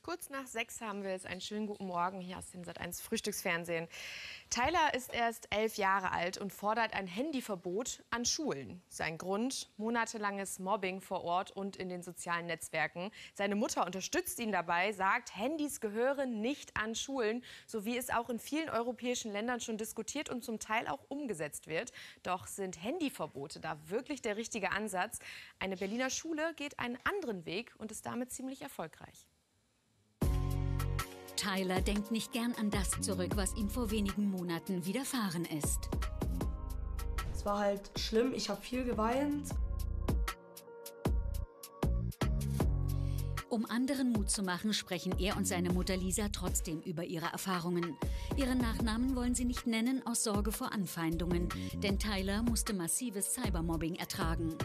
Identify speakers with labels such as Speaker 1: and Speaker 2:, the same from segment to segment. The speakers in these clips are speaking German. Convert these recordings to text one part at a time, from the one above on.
Speaker 1: Kurz nach 6 haben wir jetzt einen schönen guten Morgen hier aus dem Sat.1 Frühstücksfernsehen. Tyler ist erst 11 Jahre alt und fordert ein Handyverbot an Schulen. Sein Grund: monatelanges Mobbing vor Ort und in den sozialen Netzwerken. Seine Mutter unterstützt ihn dabei, sagt, Handys gehören nicht an Schulen, so wie es auch in vielen europäischen Ländern schon diskutiert und zum Teil auch umgesetzt wird. Doch sind Handyverbote da wirklich der richtige Ansatz? Eine Berliner Schule geht einen anderen Weg und ist damit ziemlich erfolgreich.
Speaker 2: Tyler denkt nicht gern an das zurück, was ihm vor wenigen Monaten widerfahren ist.
Speaker 3: Es war halt schlimm, ich habe viel geweint.
Speaker 2: Um anderen Mut zu machen, sprechen er und seine Mutter Lisa trotzdem über ihre Erfahrungen. Ihren Nachnamen wollen sie nicht nennen, aus Sorge vor Anfeindungen. Denn Tyler musste massives Cybermobbing ertragen.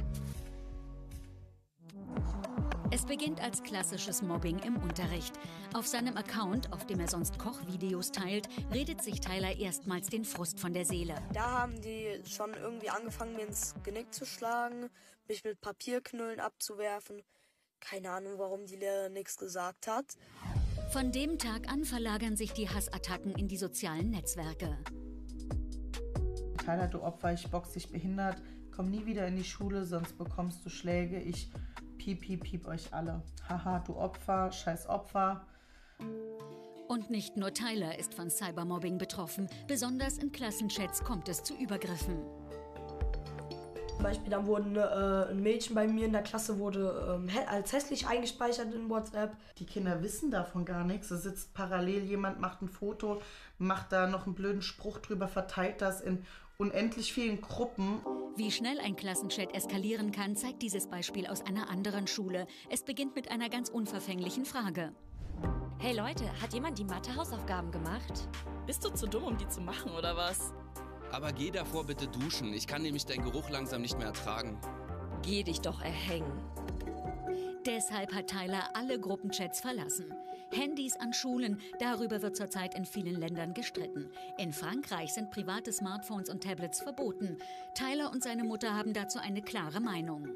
Speaker 2: Es beginnt als klassisches Mobbing im Unterricht. Auf seinem Account, auf dem er sonst Kochvideos teilt, redet sich Tyler erstmals den Frust von der Seele.
Speaker 3: Da haben die schon irgendwie angefangen, mir ins Genick zu schlagen, mich mit Papierknüllen abzuwerfen. Keine Ahnung, warum die Lehrerin nichts gesagt hat.
Speaker 2: Von dem Tag an verlagern sich die Hassattacken in die sozialen Netzwerke.
Speaker 4: Tyler, du Opfer, ich box dich behindert, komm nie wieder in die Schule, sonst bekommst du Schläge, ich piep euch alle. Haha, du Opfer, scheiß Opfer.
Speaker 2: Und nicht nur Tyler ist von Cybermobbing betroffen. Besonders in Klassenchats kommt es zu Übergriffen.
Speaker 3: Zum Beispiel dann wurden ein Mädchen bei mir in der Klasse wurde als hässlich eingespeichert in WhatsApp.
Speaker 4: Die Kinder wissen davon gar nichts. Es sitzt parallel jemand, macht ein Foto, macht da noch einen blöden Spruch drüber, verteilt das in unendlich vielen Gruppen.
Speaker 2: Wie schnell ein Klassenchat eskalieren kann, zeigt dieses Beispiel aus einer anderen Schule. Es beginnt mit einer ganz unverfänglichen Frage.
Speaker 5: Hey Leute, hat jemand die Mathe-Hausaufgaben gemacht?
Speaker 6: Bist du zu dumm, um die zu machen, oder was?
Speaker 7: Aber geh davor bitte duschen. Ich kann nämlich deinen Geruch langsam nicht mehr ertragen.
Speaker 5: Geh dich doch erhängen.
Speaker 2: Deshalb hat Tyler alle Gruppenchats verlassen. Handys an Schulen, darüber wird zurzeit in vielen Ländern gestritten. In Frankreich sind private Smartphones und Tablets verboten. Tyler und seine Mutter haben dazu eine klare Meinung.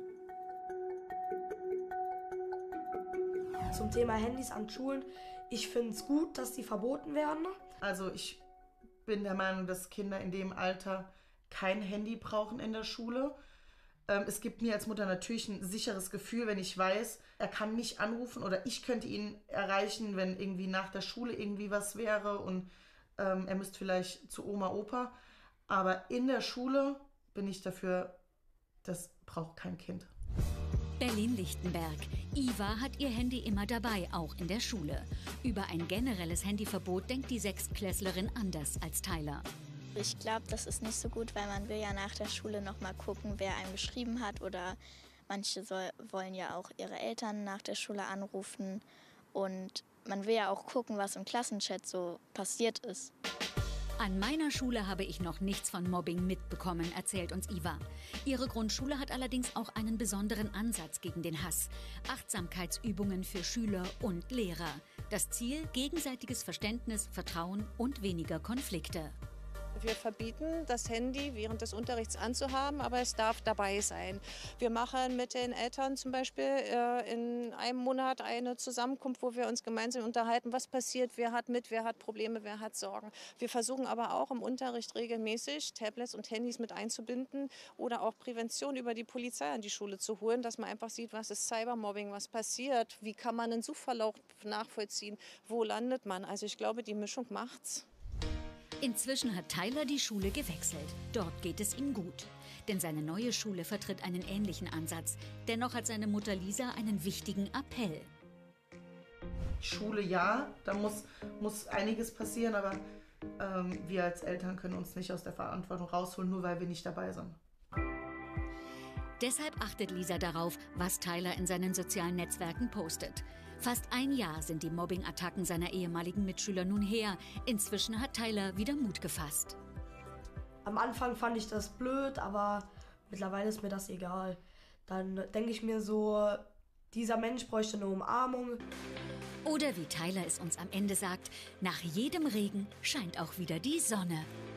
Speaker 3: Zum Thema Handys an Schulen, ich finde es gut, dass die verboten werden.
Speaker 4: Also ich bin der Meinung, dass Kinder in dem Alter kein Handy brauchen in der Schule. Es gibt mir als Mutter natürlich ein sicheres Gefühl, wenn ich weiß, er kann mich anrufen oder ich könnte ihn erreichen, wenn irgendwie nach der Schule irgendwie was wäre und er müsste vielleicht zu Oma, Opa. Aber in der Schule bin ich dafür, das braucht kein Kind.
Speaker 2: Berlin-Lichtenberg. Iva hat ihr Handy immer dabei, auch in der Schule. Über ein generelles Handyverbot denkt die Sechstklässlerin anders als Tyler.
Speaker 8: Ich glaube, das ist nicht so gut, weil man will ja nach der Schule noch mal gucken, wer einem geschrieben hat. Oder manche wollen ja auch ihre Eltern nach der Schule anrufen. Und man will ja auch gucken, was im Klassenchat so passiert ist.
Speaker 2: An meiner Schule habe ich noch nichts von Mobbing mitbekommen, erzählt uns Iva. Ihre Grundschule hat allerdings auch einen besonderen Ansatz gegen den Hass. Achtsamkeitsübungen für Schüler und Lehrer. Das Ziel: gegenseitiges Verständnis, Vertrauen und weniger Konflikte.
Speaker 9: Wir verbieten, das Handy während des Unterrichts anzuhaben, aber es darf dabei sein. Wir machen mit den Eltern zum Beispiel in einem Monat eine Zusammenkunft, wo wir uns gemeinsam unterhalten, was passiert, wer hat Probleme, wer hat Sorgen. Wir versuchen aber auch im Unterricht regelmäßig Tablets und Handys mit einzubinden oder auch Prävention über die Polizei an die Schule zu holen, dass man einfach sieht, was ist Cybermobbing, was passiert, wie kann man einen Suchverlauf nachvollziehen, wo landet man. Also ich glaube, die Mischung macht's.
Speaker 2: Inzwischen hat Tyler die Schule gewechselt. Dort geht es ihm gut. Denn seine neue Schule vertritt einen ähnlichen Ansatz. Dennoch hat seine Mutter Lisa einen wichtigen Appell.
Speaker 4: Schule ja, da muss einiges passieren, aber wir als Eltern können uns nicht aus der Verantwortung rausholen, nur weil wir nicht dabei sind.
Speaker 2: Deshalb achtet Lisa darauf, was Tyler in seinen sozialen Netzwerken postet. Fast ein Jahr sind die Mobbing-Attacken seiner ehemaligen Mitschüler nun her. Inzwischen hat Tyler wieder Mut gefasst.
Speaker 3: Am Anfang fand ich das blöd, aber mittlerweile ist mir das egal. Dann denke ich mir so, dieser Mensch bräuchte eine Umarmung.
Speaker 2: Oder wie Tyler es uns am Ende sagt, nach jedem Regen scheint auch wieder die Sonne.